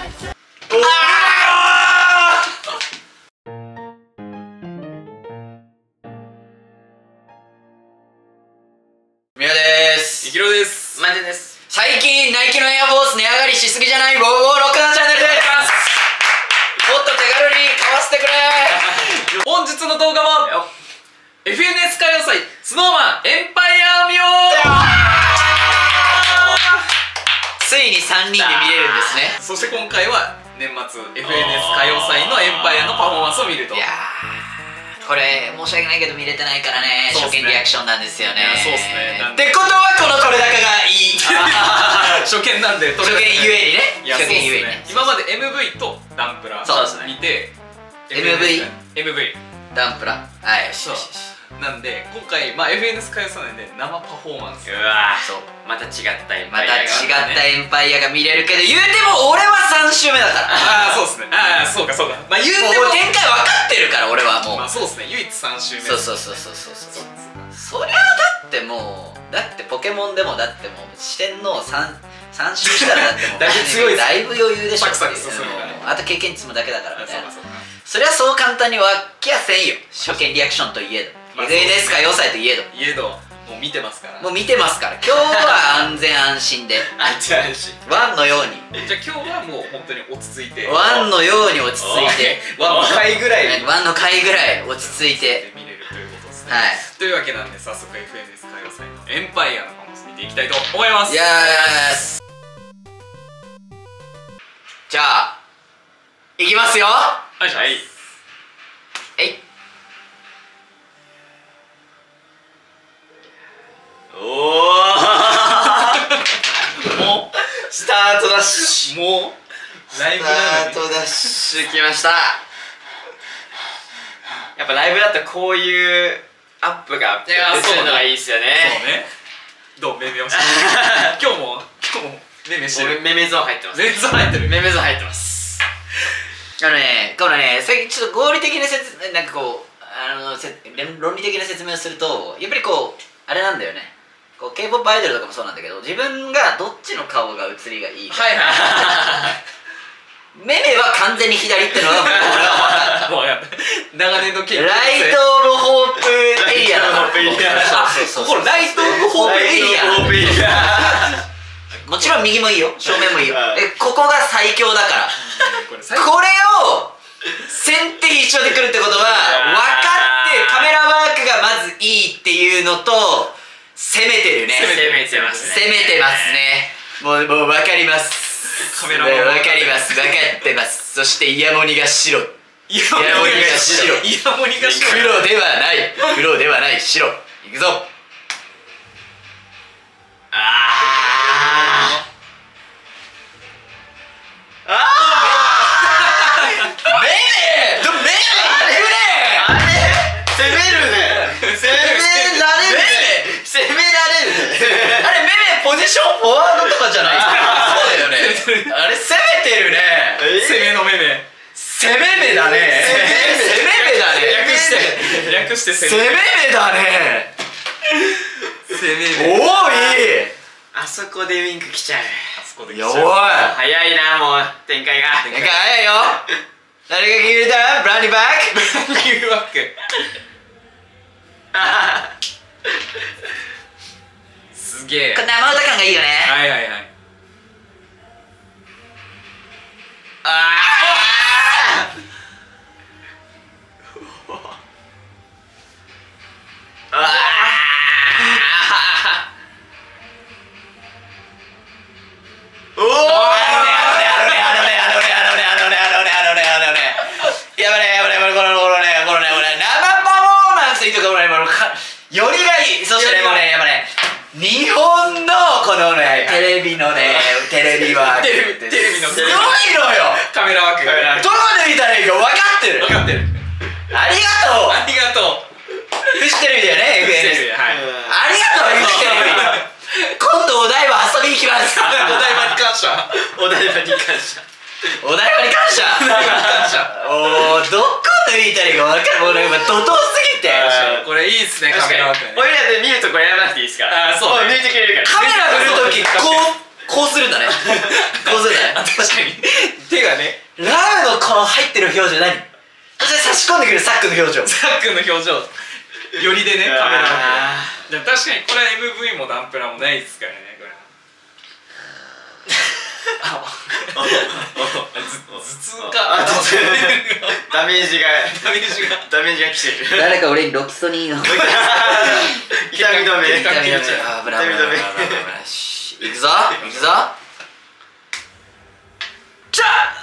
宮です。 いきろです。 マジです。 最近ナイキのエアフォース値上がりしすぎじゃない5567チャンネルです。もっと手軽に買わせてくれ。 本日の動画は FNS 歌謡祭 SnowMan エンパイア見よついに3人で見れるんですね。 そして今回は年末 FNS 歌謡祭のエンパイアのパフォーマンスを見ると。 いやー、これ申し訳ないけど見れてないからね、初見リアクションなんですよね。 そうっすね。 ってことはこの撮れ高がいい。 初見なんで、 初見ゆえにね。 初見ゆえにね。 今まで MV とダンプラ見て、 MV ダンプラ、はい、よしよしよし。 なんで今回FNS 歌謡祭なんで生パフォーマンス、 うわー、そうまた違ったエンパイアが、 エンパイアが見れるけど、言うても俺は3週目だから。 ああそうっすね。ああそうかそうか。まあ言うても展開分かってるから俺はもう。 まあそうっすね、唯一3週目。 そうそりゃだってもう、だってポケモンでもだってもう四天王3周したらだってもうだいぶ強いです。 だいぶ余裕でしょ。 サクサク進むからね。 あと経験積むだけだからみたいな。 そうそりゃそう簡単に分けやせんよ、初見リアクションといえど、FNS 歌謡祭といえどもう見てますから。 もう見てますから、今日は安全安心で安心ワンのように、 じゃあ今日はもう本当に落ち着いて、 ワンのように落ち着いて、 ワンの回ぐらいワンの回ぐらい落ち着いて見れるということですね。 はい。 というわけなんで早速 FNS 歌謡祭のエンパイアのパフォーマンス見ていきたいと思います。 いやー、じゃあいきますよ。 はい。 えい。 おおもうスタートダッシュ、 もうライブなのにスタートダッシュ来ました。 やっぱライブだとこういうアップがするのがいいですよね。 そうね。どうメメをして今日もメメしてる。 メメゾーン入ってます。 メメゾーン入ってる。 メメゾーン入ってます。 このね、最近ちょっと合理的ななんかこう論理的な説明をすると、やっぱりこうあれなんだよね、こう K-POP アイドルとかもそうなんだけど、自分がどっちの顔が写りがいいか、メメは完全に左ってのはもう俺はもうやった。長年の経験。 ライトオブホープエリアだから。 ここライトオブホープエリア。 もちろん右もいいよ、正面もいいよ。ここが最強だから。これを先手必勝でくるってことは分かって、カメラワークがまずいいっていうのと、攻めてるね。 攻めてますね。 もう分かります。 カメラワーク分かります、分かってます。そしてイヤモニが白、 イヤモニが白、 黒ではない、黒ではない、白。いくぞ。ポジションフォワードとかじゃないですか。そうだよね。あれ攻めてるね。 攻めのメメ。 攻め目だね。攻め目だね。 略して攻め目だね。おお、いい。 あそこでウィンク来ちゃう。 弱い。 早いな、もう展開が。 早いよ。誰が決めた？ブランディバック。 ブランディバック。すげえ。 これ生歌感がいいよね。 はい。 よりがいい。そしてね、もうね、やっぱね、日本のこのね、テレビのね、テレビワークってすごいのよ。 カメラワークがどこ抜いたらいいか分かってる。ありがとう。フジテレビだよね、FNS。ありがとう、フジテレビ。今度お台場遊びに行きます。 お台場に感謝。 お台場に感謝。おー、どこ抜いたらいいか分かる。もうね、怒涛すぎて。 これいいっすね、カメラワーク。 俺らで見るとこやらなくていいですから。そう、抜いてくれるから。 カメラ振るときこうするんだね。こうするんだね。 確かに手が表情何？そして差し込んでくるサックの表情。 さっくんの表情よりでね、カメラの。でも確かにこれは MV もダンプラもないですからね、これ。頭痛か。 ダメージが来てる。 誰か俺にロキソニンを。 痛み止め。 痛み止め。危ない危ない危ない危ない。いくぞいくぞ。ちゃ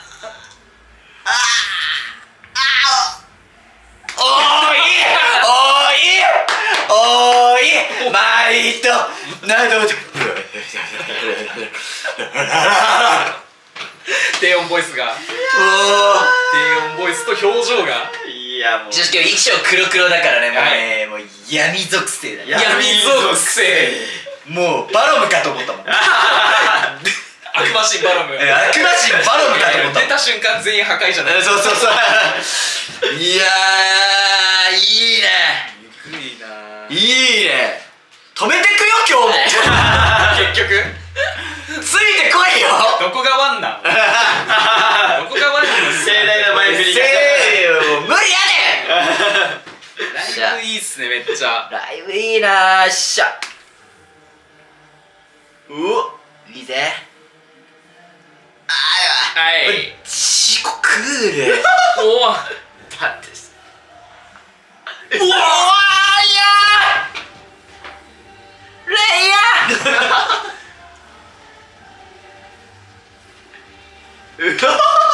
おい毎度など低音ボイスが、低音ボイスと表情が、 いやもう今日衣装黒黒だからね、もう闇属性だね。 闇属性。 もうバロムかと思ったもん。 悪魔神バロム。 悪魔神バロムかと思った。 出た瞬間全員破壊じゃない。 そうそうそう。いやー、いいね。 いいな。 いいね。止めてくよ今日も。 結局ついてこいよ。 どこがワンなん？どこがワンなん？ 盛大な前振りが。 無理やねん。 ライブいいっすね、めっちゃ。 ライブいいなー。しゃ。いいぜ。 はい。 チコクール。 おお。 だってうわー、いやーレイヤー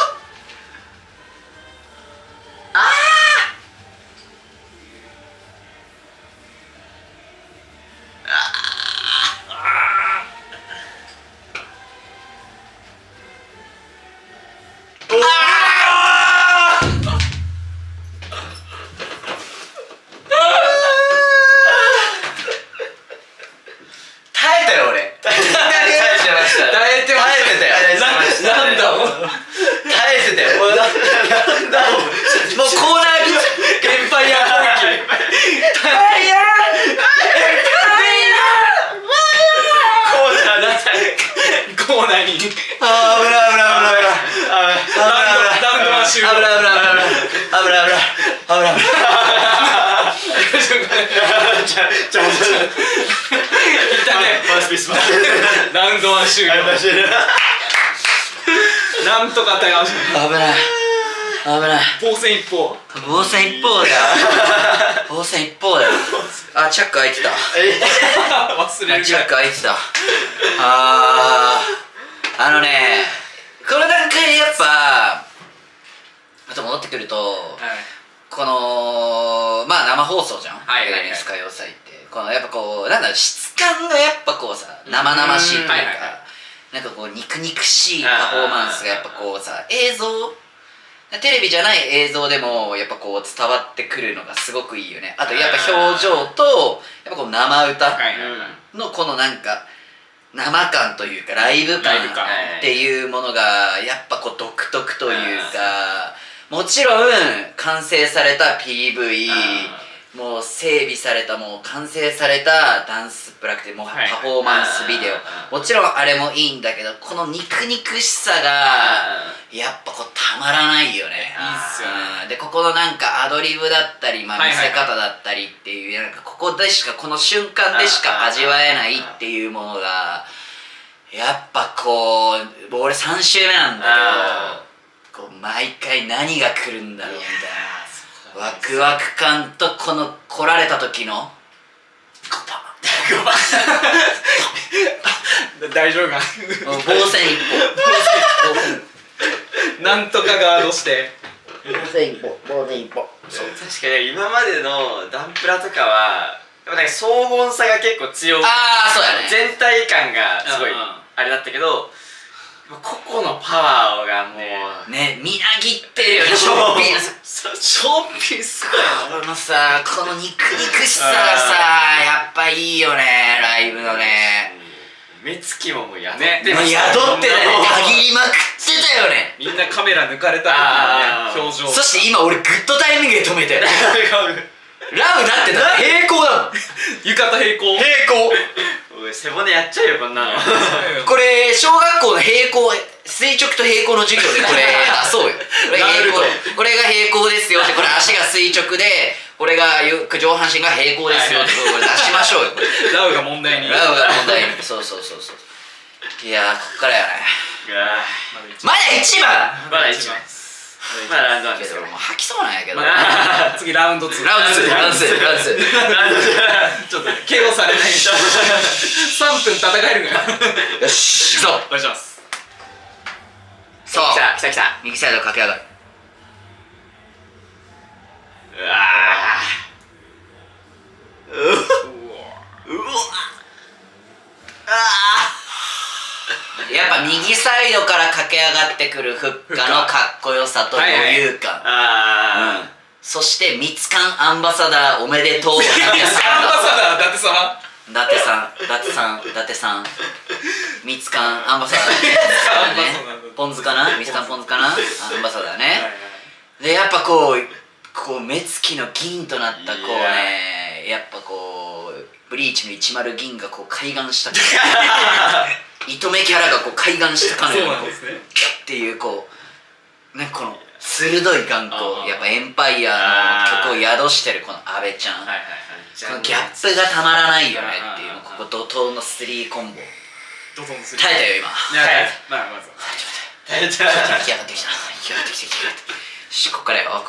ラウンド1終了。なんとか対応し危ない危ない。 防戦一方。 防戦一方だよ。防戦一方だよ。あ、チャック開いてた。 忘れるチャック開いてた。この段階でやっぱあと戻ってくると、このまあ生放送じゃん、FNS歌謡祭って。このやっぱこうなんだろう、質感がやっぱこうさ生々しいというか、なんかこう肉肉しいパフォーマンスがやっぱこうさ、映像テレビじゃない映像でもやっぱこう伝わってくるのがすごくいいよね。あとやっぱ表情とやっぱこう生歌のこのなんか生感というかライブ感っていうものがやっぱこう独特というか、もちろん完成された PV、もう整備されたもう完成されたダンスプラクティもうパフォーマンスビデオ、もちろんあれもいいんだけど、この肉肉しさがやっぱこうたまらないよね。 いいっすよね。 でここのなんかアドリブだったり、まあ見せ方だったりっていう、なんかここでしかこの瞬間でしか味わえないっていうものがやっぱこう、俺3週目なんだけど、こう毎回何が来るんだろうみたいなワクワク感と、この来られた時の大丈夫か。 防戦一歩。なんとかガードして防戦一歩防戦一歩。 そう、確かに今までのダンプラとかはなんか荘厳さが結構強く、 そうやね、 全体感がすごいあれだったけど、個々のパワーがもうね、みなぎってるよね。ショッピーすごい。このさ、この肉肉しさがさ、やっぱいいよね、ライブのね。 目つきももう宿ってました。宿ってたね、たぎりまくってたよね。 みんなカメラ抜かれた時のね、表情。 そして今俺グッドタイミングで止めてラウだって平行だもん。 浴衣平行。 平行。 俺背骨やっちゃうよこんなの。 これ小学校の平行垂直と平行の授業でこれ出そうよ。これが平行ですよって、これ足が垂直でこれが上半身が平行ですよって、これ出しましょうよ。 ラウが問題に。 ラウが問題に。そうそうそうそう。いやー、こっからやね。まだ1番。 まだ1番。まだラウンド1ですよ。 もう吐きそうなんやけど。 次ラウンド2。 ラウンド2。 ちょっと KO されない。3分戦えるから。 よし、行くぞ。 お願いします。 そう。 来た。 右サイド駆け上がる。 うわやっぱ右サイドから駆け上がってくるフッカのかっこよさと余裕感、そしてミツカンアンバサダーおめでとう。 ミツカンアンバサダー伊達様。 伊達さんミツカンアンバサダーポン酢かな、ミツカンポン酢かな、アンバサダーね。でやっぱこう目つきの銀となったこうね、やっぱこうブリーチの10銀がこう開眼した糸目キャラがこう開眼したかのようにっていうこうね、この鋭い眼光、やっぱエンパイアの曲を宿してるこの阿部ちゃん、このギャップがたまらないよねっていう、ここ怒涛の3コンボ耐えたよ今。 まあまず耐えた。 引き上がってきた、引き上がってきた。よし、こっからよ。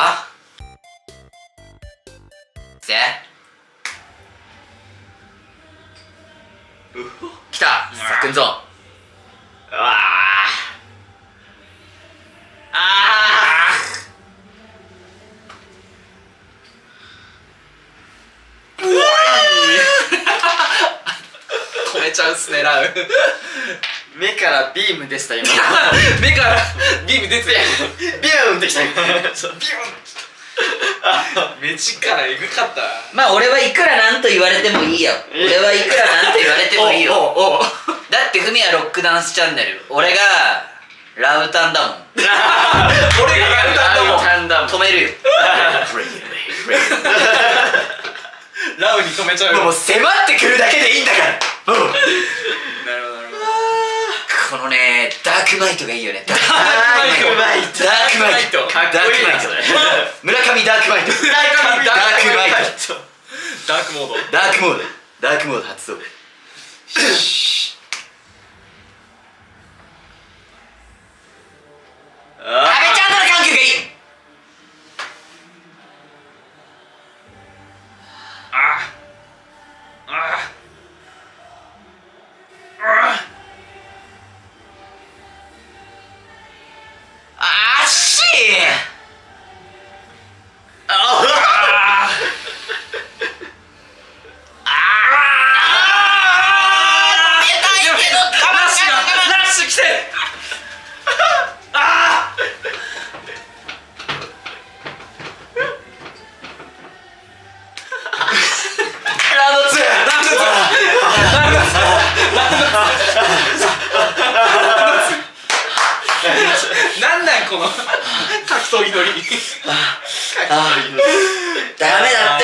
ぜ来た、さっくんぞ。 うわ止めちゃうっすね、ラウ。 目からビームでした今。 目からビーム出てたよ。 ビューンってきた今。ビューン。 目力エグかった。 まあ俺はいくらなんと言われてもいいよ。俺はいくらなんと言われてもいいよ。だってフミはロックダンスチャンネル、俺がラウタンだもん。 俺がラウタンだもん。 止めるよ。 ラウに止めちゃうよ。 もう迫ってくるだけでいいんだから。 なるほどなるほど。 このね、ダークマイトがいいよね。ダークマイト。 かっこいいなそれ。 村上ダークマイト。 ダークモード。 ダークモード発動。阿部ちゃんとの緩急がいい。 なんなんこの格闘技乗り。 ダメだって。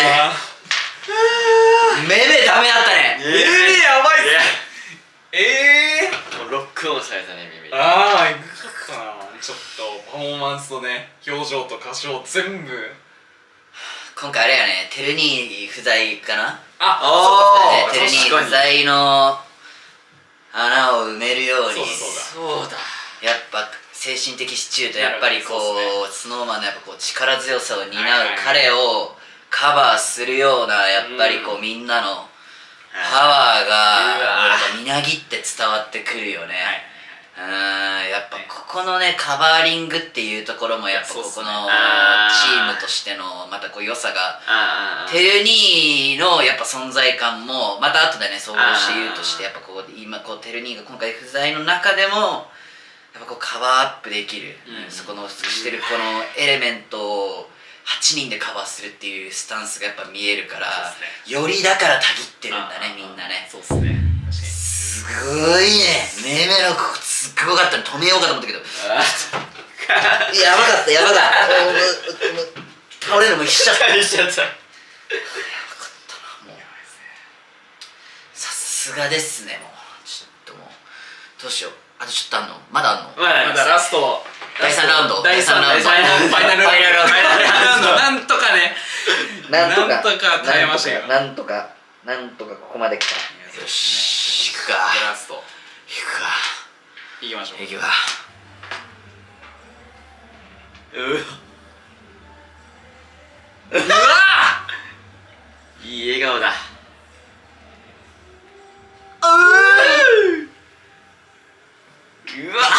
めダメだったね。 やばいっす。 もうロックオンされたね耳。 ああ、いくかな。ちょっとパフォーマンスとね、表情と歌唱全部。 今回あれやね、テルニー不在かな。 あ、 テルニー不在の穴を埋めるように。 そうだ。 やっぱ精神的支柱とやっぱりこうスノーマンのやっぱこう力強さを担う彼をカバーするようなやっぱりこうみんなのパワーがやっぱみなぎって伝わってくるよね。やっぱここのねカバーリングっていうところもやっぱここのチームとしてのまたこう良さが、テルニーのやっぱ存在感もまた後でね総合して言うとして、やっぱこう今こうテルニーが今回不在の中でもやっぱこうカバーアップできる、そこのしてるこのエレメントを8人でカバーするっていうスタンスがやっぱ見えるから、よりだからたぎってるんだねみんなね。 そうっすね。 すごいね。めめのここすっごかったね。止めようかと思ったけどやばかった。倒れるのも必死だった。やばかったな。もうさすすがですね。もうちょっともうどうしよう。あとちょっとあんの？まだあんの？ まだラスト第3ラウンド。 第3ラウンドファイナルラウンドなんとかね、なんとか耐えましたよ。 なんとかここまで来た。よし、行くか。 ラスト行くか。 行きましょう。 行くか。 うわいい笑顔だ。 うわ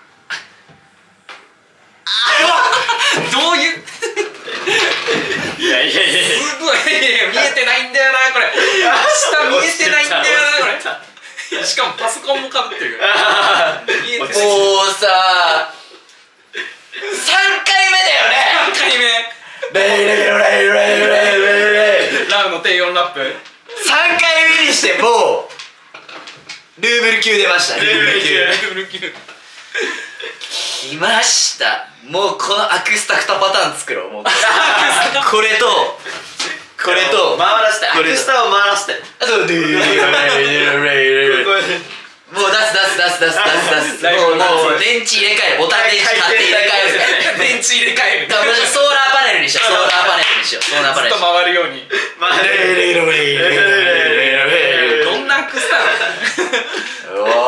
どういういやいやいやすごい見えてないんだよなこれ。下見えてないんだよなこれ。しかもパソコンもかぶってるから見えてない。 もうさ3回目だよね。 3回目ラウの低音ラップ 3回目にしてもうルーブル級出ました。ルーブル級来ました。もうこのアクスタ2パターン作ろう。もうこれとこれと回らせて、アクスタを回らせて、 あともう出すもう電池入れ替える。ボタン電池買って入れ替える。 電池入れ替える。 ソーラーパネルにしよう。ソーラーパネルにしよう。 ずっと回るように。どんなアクスタなの？ おー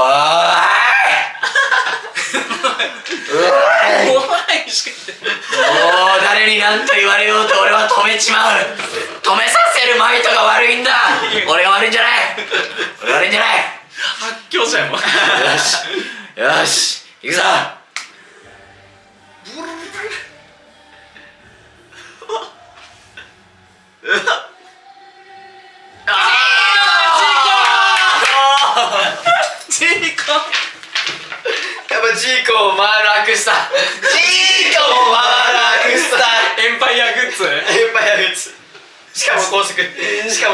い怖いしか言ってない。 もう誰に何と言われようと俺は止めちまう。止めさせるマイトが悪いんだ。俺が悪いんじゃない。俺が悪いんじゃない。 発狂者やもん。 よしよし行くぞ。 ジーコやっぱジーコを回るアクスタ、 ジーコも回るアクスタ。 エンパイアグッズ。 エンパイアグッズ、しかも高速でイエー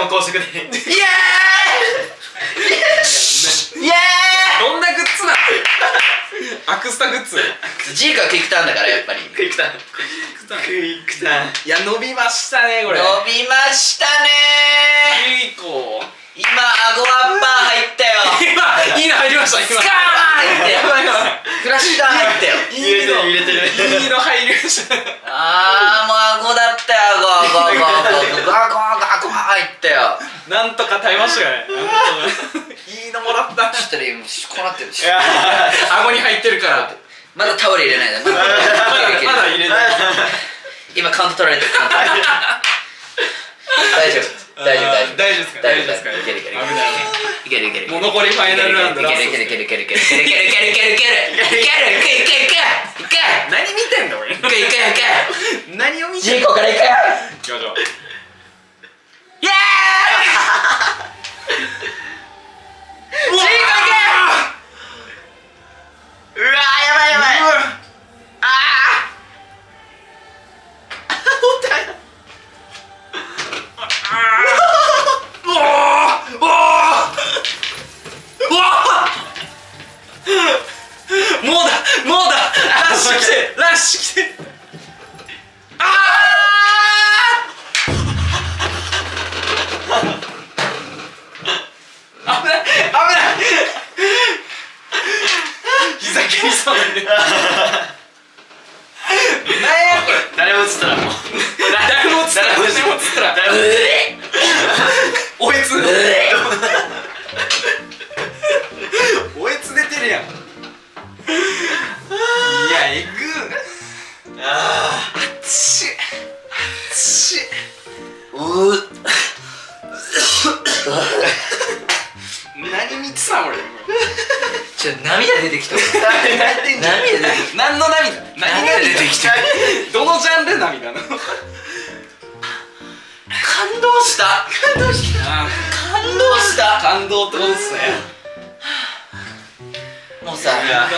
イどんなグッズなの？アクスタグッズ。 ジーコはクイックターンだからやっぱり。 クイックターンいや伸びましたねこれ。 伸びましたねジーコ今アゴアッパー入ったよ。 今いいの入りました。 スカーン今入ったよ。フラッシュダウン入ったよ。 入れてるいいの入りました。 あーもうアゴだったよ。ゴー入ったよ。 なんとか耐えましたよね。いいのもらった。 ちょっとね今こうなってる。 顎に入ってるから。 まだタオル入れないで。まだ入れない。 今カウント取られてる。大丈夫ですか。いける。 もう残りファイナルラウンドラスト。 いける。 何見てんだ俺。何を見てんの。 ジーコからいくよ。 行きましょう。 イエーイ。ジーコいけ。 うわーやばいあもうだラッシュ来てあー危ない膝蹴りそうなんで。 誰も映ったらもうおえつ出てるやん。いやえぐあっち何見てたん俺。 ちょっと涙出てきた。 何の涙？何が出てきた？どのジャンル涙なの？ 感動した感動ってことですね。 もうさどうだった？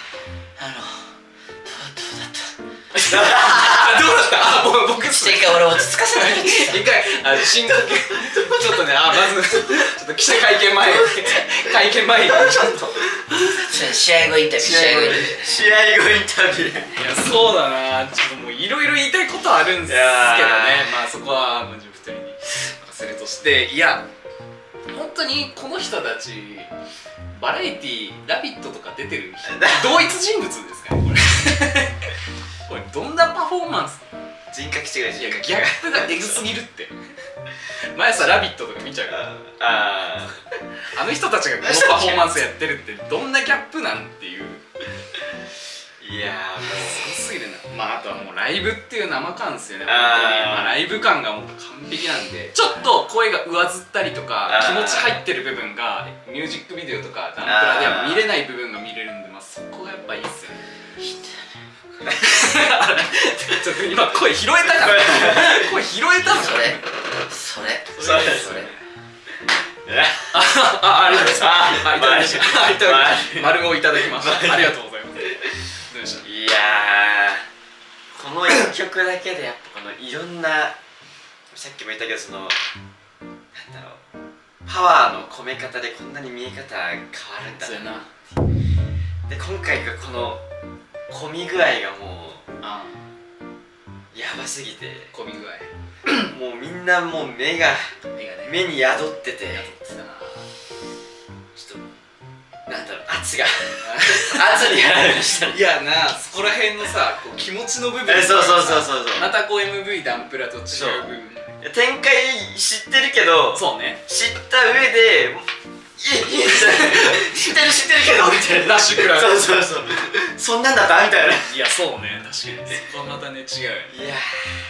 僕一回俺落ち着かせないと。 一回深呼吸ちょっとねまずちょっと記者会見前にちょっと試合後インタビュー。 試合後インタビュー。 いやそうだな。ちょっともういろいろ言いたいことはあるんですけどね。まあそこは自分2人に任せるとして、いや本当にこの人たちバラエティー「ラビット!」とか出てる同一人物ですかねこれこれどんなパフォーマンス人格違い、 ギャップがエグすぎるって毎朝「ラビット!」とか見ちゃうからあの人たちがこのパフォーマンスやってるってどんなギャップなんっていういやーもうすごすぎるな。まああとはもうライブっていう生感ですよね本当に。まあライブ感がもう完璧なんでちょっと声が上ずったりとか気持ち入ってる部分がミュージックビデオとかダンプラでは見れない部分が見れるんで、まあそこがやっぱいいっすよね。ちょっと今声拾えたから声拾えたのそれありがとうございます。いただきました丸をいただきましたありがとうございます。どうでした？ いやーこの1曲だけでやっぱこのいろんなさっきも言ったけどそのなんだろうパワーの込め方でこんなに見え方が変わるんだな。で今回がこの込み具合がもうやばすぎて込み具合もうみんなもう目に宿っててちょっとなんだろう圧にやられましたね。 いやなそこら辺のさこう気持ちの部分そうまたこう MV ダンプラと違う部分展開知ってるけどそうね知った上で知ってるけどみたいなラッシュくらいそうそんなんだったみたいな。 いやそうね確かにそこはまたね違うよね。 いや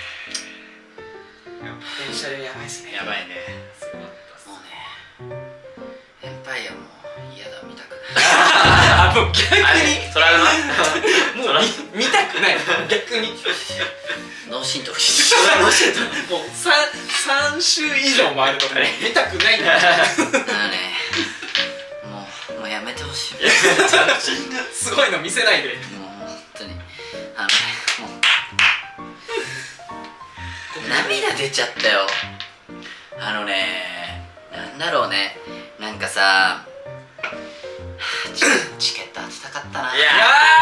ポテンシャルやばいっすね。 やばいねすごかったっす。 もうねエンパイアも嫌だ見たくないもう逆にトラウマもう見たくない逆に脳震盪もう3週以上もあると見たくないんだもうやめてほしいすごいの見せないでもう本当にもう涙出ちゃったよ。なんだろうねなんかさチケット当てたかったな。 いや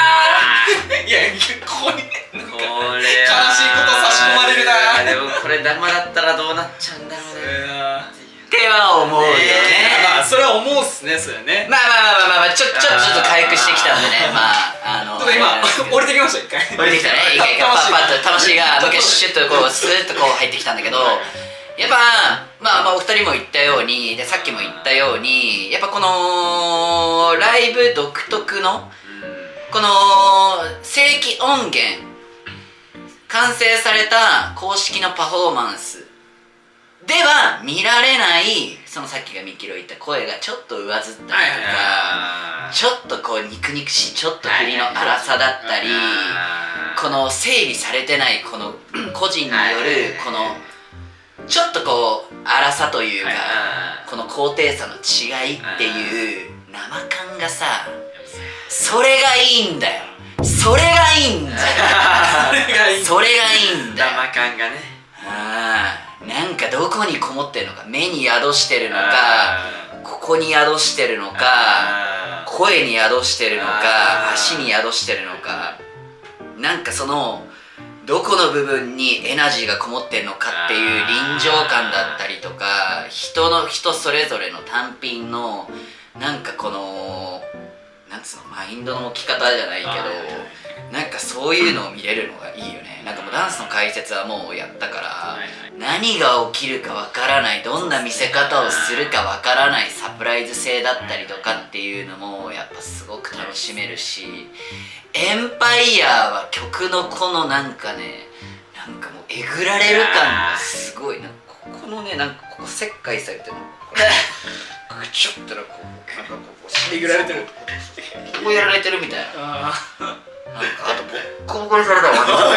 ここに悲しいこと差し込まれるな。 でもこれ生だったらどうなっちゃうんだろうねっては思うよね。 まあそれは思うっすねそれね。 まあちょっと回復してきたんでね今降りてきました一回降りてきたね一回パッと魂がもう一回シュッとこうスーッとこう入ってきたんだけどやっぱまあお二人も言ったようにでさっきも言ったようにやっぱこのライブ独特のこの正規音源完成された公式のパフォーマンスでは見られないそのさっきがミキロ言った声がちょっと上ずったりとかちょっとこう肉々しいちょっと振りの荒さだったりこの整理されてないこの個人によるこのちょっとこう荒さというかこの高低差の違いっていう生感がさそれがいいんだよそれがいいんだよそれがいいんだよ生感がねなんかどこにこもってるのか目に宿してるのかここに宿してるのか声に宿してるのか足に宿してるのかなんかそのどこの部分にエナジーがこもってるのかっていう臨場感だったりとか人それぞれの単品のなんかこのなんつうのマインドの置き方じゃないけどなんかそういうのを見れるのがいいよね。なんかもうダンスの解説はもうやったから何が起きるかわからないどんな見せ方をするかわからないサプライズ性だったりとかっていうのもやっぱすごく楽しめるしエンパイアは曲のこのなんかねなんかもうえぐられる感がすごいなんかここのねなんかここ切開されてるのこれちょっとなんかこうなんかこうえぐられてるここやられてるみたいななんかあとボッコボコにされたわ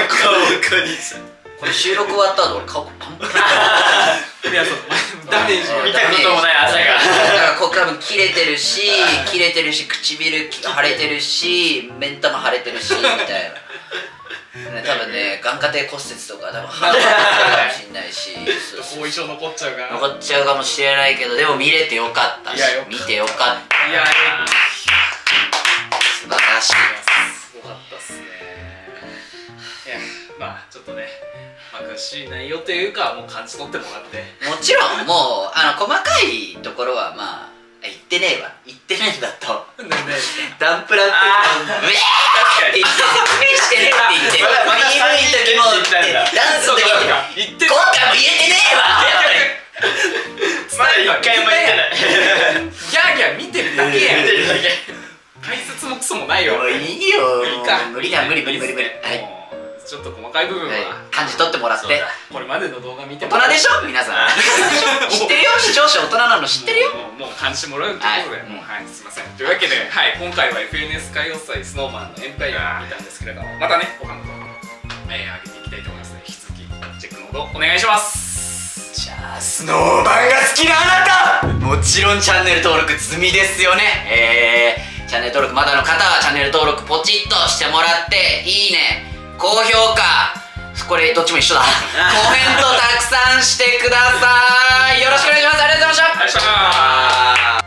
これ収録終わった後俺顔パンパンいやそうダメージ見たこともない汗がだからここ多分切れてるし唇腫れてるし目ん玉腫れてるしみたいな多分ね眼下底骨折とか多分腫れてるかもしんないし後遺症残っちゃうから残っちゃうかもしれないけどでも見れてよかったし見てよかったいや素晴らしいすごかったっすね。いやまあちょっとね幕しい内容というかもう感じ取ってもらって、 もちろんもう細かいところはまあ言ってねえわ、言ってないんだとダンプラってウェーって言って説明してねって言って PV の時もダンスの時も言って今回も言えてねえわまだ一回も言ってないギャーギャー見てるだけやん、解説もクソもないよ。 もういいよ、無理だ、無理はいちょっと細かい部分は感じ取ってもらって、 これまでの動画見て大人でしょ皆さん知ってるよ、視聴者大人なの知ってるよ。 もう感じてもらうということで、はいすいません。というわけで、今回は FNS 歌謡祭 SnowMan のエンパイアを見たんですけれども、またね他の動画上げていきたいと思いますので、引き続きチェックのほどお願いします。 じゃあSnowManが好きなあなた、もちろんチャンネル登録済みですよね。チャンネル登録まだの方はチャンネル登録ポチッとしてもらって、いいね、高評価、これどっちも一緒だコメントたくさんしてください。よろしくお願いします。ありがとうございました。